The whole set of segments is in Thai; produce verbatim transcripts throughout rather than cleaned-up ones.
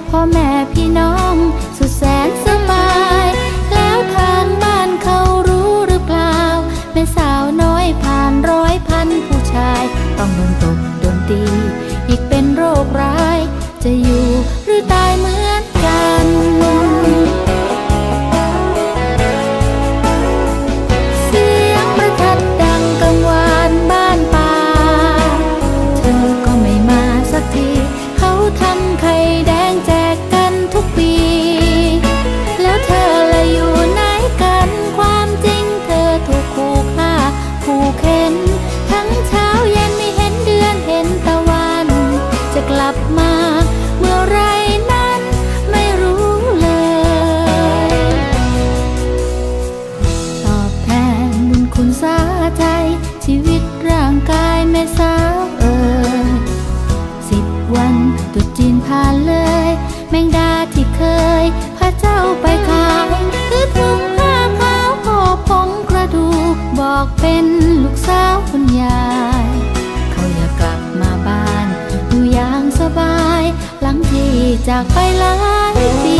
พ่อแม่พี่น้องสุดแสนสบายแล้วทางบ้านเขารู้หรือเปล่าแม่สาวน้อยผ่านร้อยพันผู้ชายต้องโดนตบโดนตีอีกเป็นโรคร้ายจะอยู่หรือตายเหมือนกันเสียงประทัดดังกังวานบ้านป่าเธอก็ไม่มาสักทีเขาทำไข่แดงแจกกันทุกปีแล้วเธอละอยู่ไหนกันความจริงเธอถูกขู่ฆ่าขู่เข็นทั้งเช้าเย็นไม่เห็นเดือนเห็นตะวันจะกลับมาเมื่อไรนั้นไม่รู้เลยตอบแทนบุญคุณสาใจชีวิตร่างกายแม่สาวเอ่ยสิบวันตรุษจีนผ่านเลยแมงดาที่เคยพาเจ้าไปขายคือถุงผ้าขาวห่อผงกระดูกบอกเป็นลูกสาวคุณยายเขาอยากกลับมาบ้านอยู่อย่างสบายหลังที่จากไปหลายปี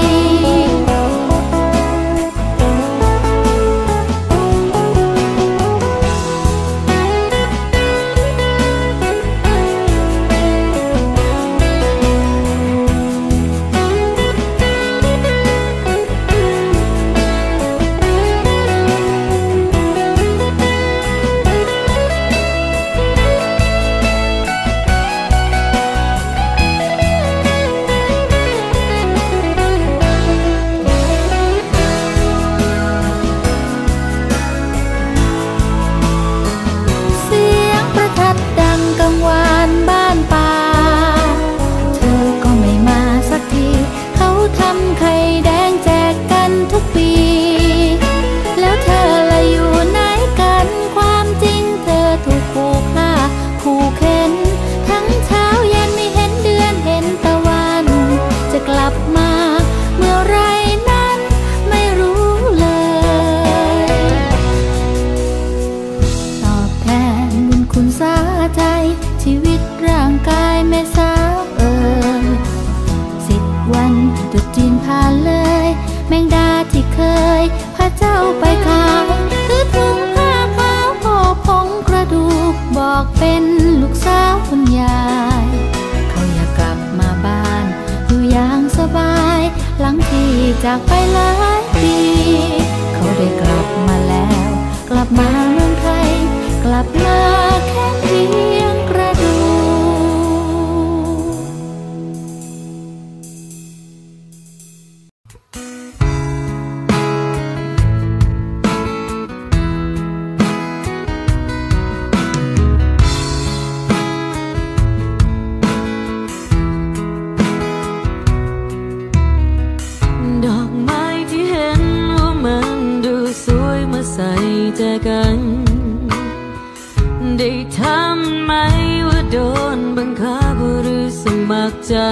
ชีวิตร่างกายแม่สาวเอ่ยสิบวันตรุษจีนผ่านเลยแมงดาที่เคยพาเจ้าไปขายคือถุงผ้าขาวห่อผงกระดูกบอกเป็นลูกสาวคุณยายเขาอยากกลับมาบ้านอยู่อย่างสบายหลังที่จากไปหลายปีเขาได้กลับมาแล้วกลับมาเมืองไทยกลับมาแค่เพียงกระดูกดอกไม้ที่เห็นว่ามันดูสวยมาใส่ใจกันได้ทำไหมว่าโดนบังคับหรือสมัครใจ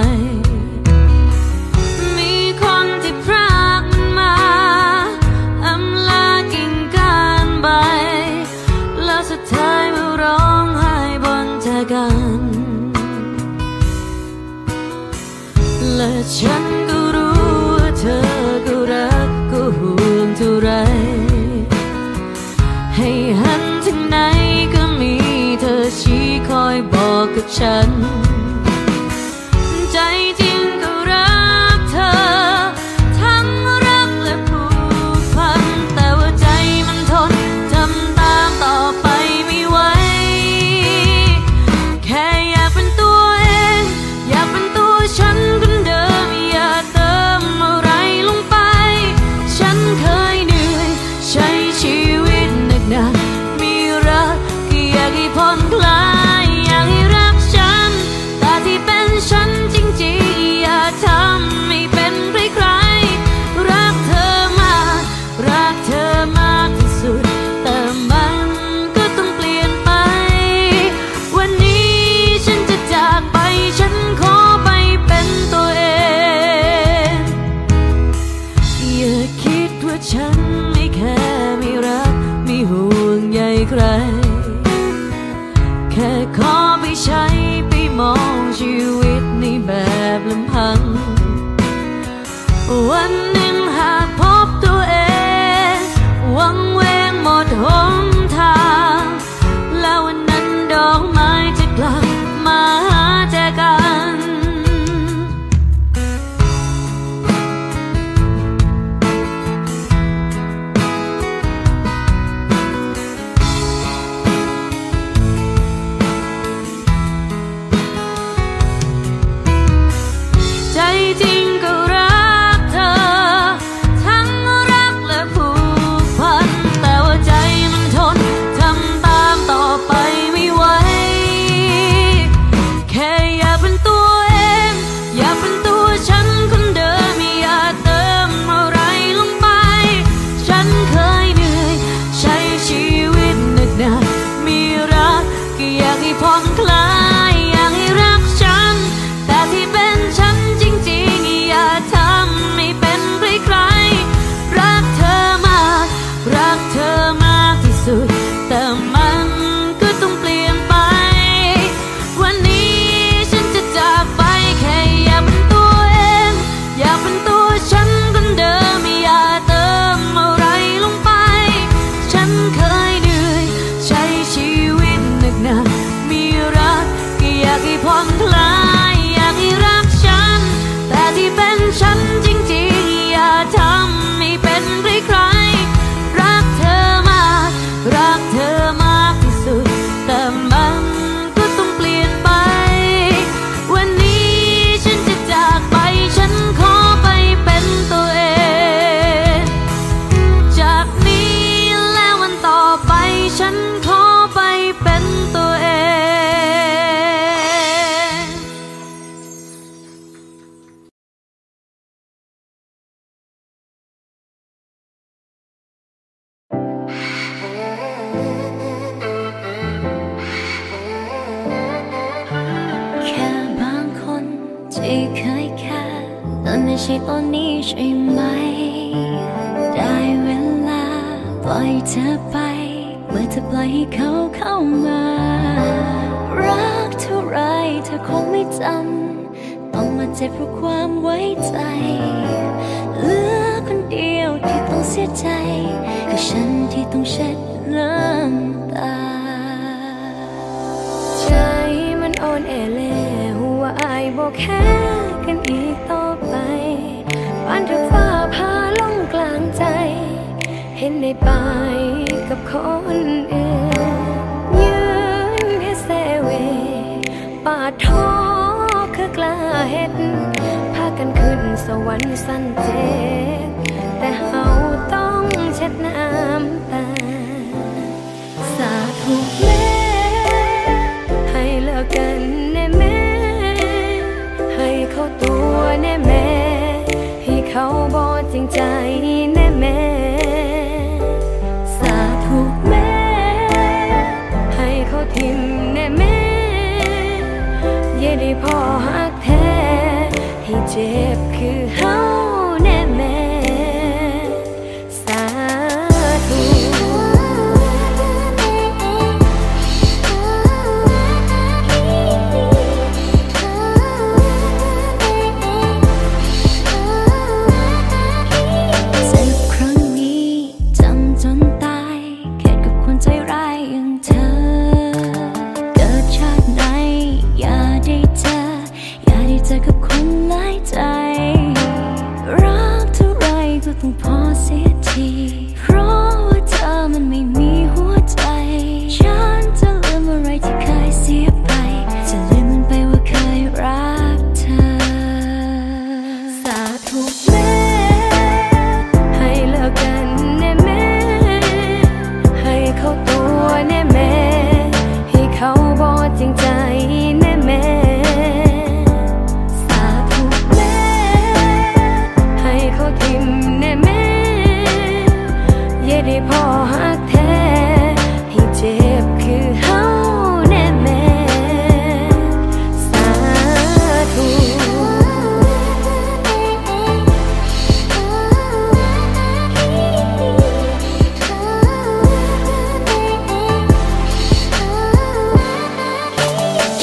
มีคนที่พรากมาอำลากิ่งก้านใบแล้วสุดท้ายมาร้องไห้บนจากกันและฉันก็รู้ว่าเธอก็รักก็ห่วงเท่าไรให้หันถึงไหนก็เธอชี้คอยบอกกับฉันใจวันหนึ่งหากพบตัวเองวังเวงหมดหนทางแล้ววันนั้นดอกไม้จะกลับมาหาเจอกันใจจริงก็รักเธอทั้งรักและผูกพันแต่ว่าใจมันทนทำตามต่อไปไม่ไหวแค่อยากเป็นตัวเองอยากเป็นตัวฉันคนเดิมไม่อยากเติมอะไรลงไปฉันเคยเหนื่อยใช้ชีวิตหนักหนามีรักก็อยากให้ผ่อนคลายอยากให้รักฉันแต่ที่เป็นฉันจริงๆอย่าทำไม่เป็นใครๆรักเธอมากรักเธอมากที่สุดแต่มันก็ต้องเปลี่ยนไปวันนี้ฉันจะจากไปแค่อยากเป็นตัวเองอยากเป็นตัวฉันคนเดิมไม่อยากเติมอะไรลงไปฉันเคยเหนื่อยใช้ชีวิตหนักหนามีรักก็อยากให้ผ่อนคลายอยากให้รักฉันแต่ที่เป็นฉันจริงๆอย่าทำไม่เป็นใครๆรักเธอมากรักเธอมากที่สุดแต่มันก็ต้องเปลี่ยนไปวันนี้ฉันจะจากไปฉันขอไปเป็นตัวเองจากนี้และวันต่อไปฉันขอไปเป็นตัวเองแค่บางคนที่เคยแค่นั้นไม่ใช่ตอนนี้ใช่ไหมได้เวลาปล่อยเธอไปเมื่อเธอปล่อยให้เขาเข้ามารักเท่าไรเธอคงไม่จำต้องมาเจ็บเพราะความไว้ใจเหลือคนเดียวที่ต้องเสียใจก็ฉันที่ต้องเช็ดน้ำตาใจมันอ่อนแอแล้วว่าอายบอกแค่กันอีกต่อไปปานถูกฟ้าผ่าลงกลางใจเห็นในไปกับคนอื่นยืนให้เซเวปาดท้อคือกล้าเฮ็ดพากันขึ้นสวรรค์สั้นเจ็บแต่เฮาต้องเช็ดน้ำตาสาธุแม่ให้เลิกกันแน่แม่ให้เขาตัวแน่แม่ให้เขาบ่จริงใจแน่แม่สาธุแม่ให้เขาทิมแน่แม่อย่าได้พอหักแท้ให้เจ็บคือเฮาแน่แม่สาธุ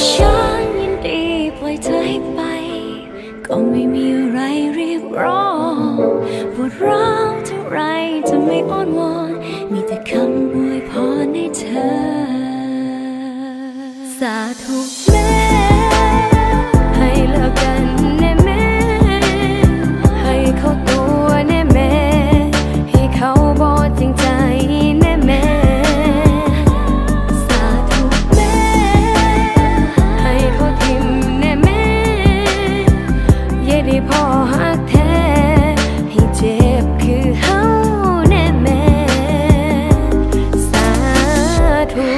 ก็ไม่มีอะไรเรียกร้องดร้าวเท่าไรจะไม่อ้อนวอนมีแต่คำอวยพรให้เธอสาธุแม่ให้เลิกกันแน่แม่ให้เขาตัวแน่แม่ให้เขาบอกจริงใจแน่แม่สาธุแม่ให้เขาทิมแน่แม่อย่าได้พอหักแท้ให้เจ็บคือเฮาแน่แม่สาธุ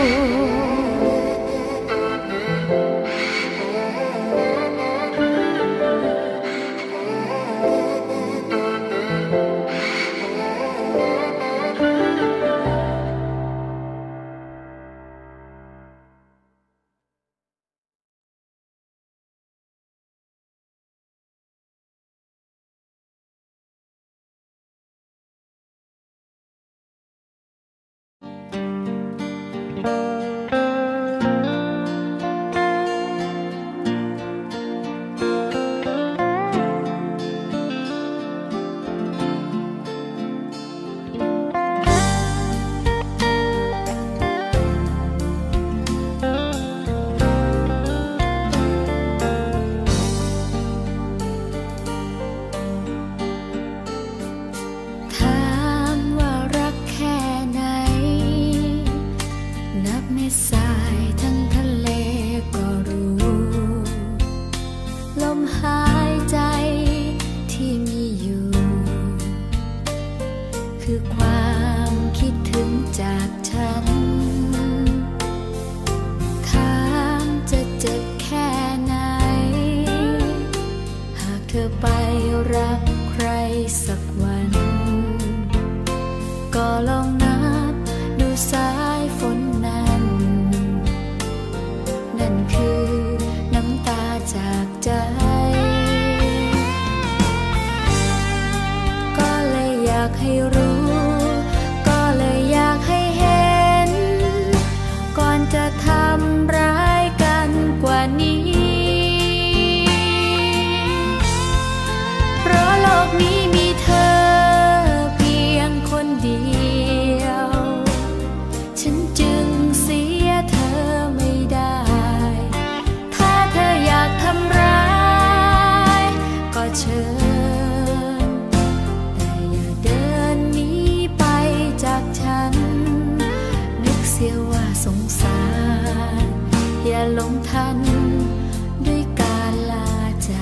สายทั้งทะเลก็รู้ลมหายใจที่มีอยู่คือความคิดถึงจากฉันถามจะเจ็บแค่ไหนหากเธอไปรักใครสักวันก็ลองนับดูสายฝนนั้นนั่นคือน้ำตาจากใจก็เลยอยากให้รู้ก็เลยอยากให้เห็นก่อนจะทำร้ายกันกว่านี้เพราะโลกนี้มีเธอเพียงคนเดียวฉันจึงเสียเธอไม่ได้ถ้าเธออยากทำร้ายก็เชิญแต่อย่าเดินหนีไปจากฉันนึกเสียว่าสงสารอย่าหลงทันด้วยการลาจาก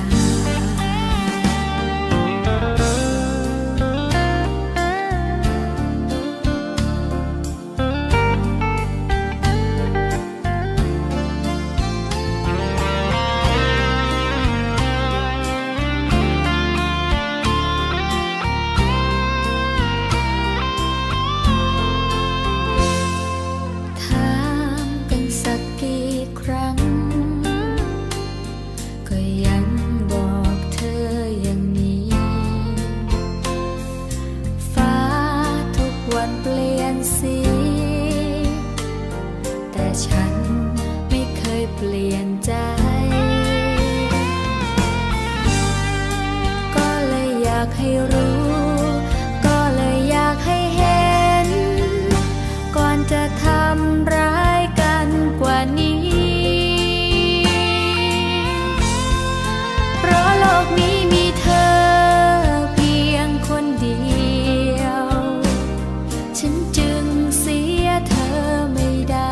ฉันไม่เคยเปลี่ยนใจก็เลยอยากให้รู้ก็เลยอยากให้เห็นก่อนจะทำร้ายกันกว่านี้เพราะโลกนี้มีเธอเพียงคนเดียวฉันจึงเสียเธอไม่ได้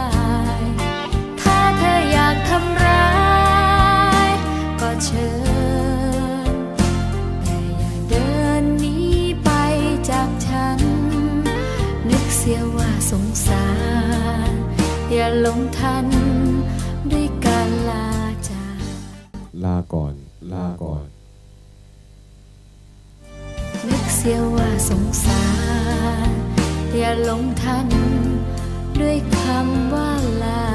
ทำร้ายก็เชิญแต่อย่าเดินหนีไปจากฉันนึกเสียว่าสงสารอย่าหลงทันด้วยการลาจากลาก่อนลาก่อนนึกเสียว่าสงสารอย่าหลงทันด้วยคำว่าลา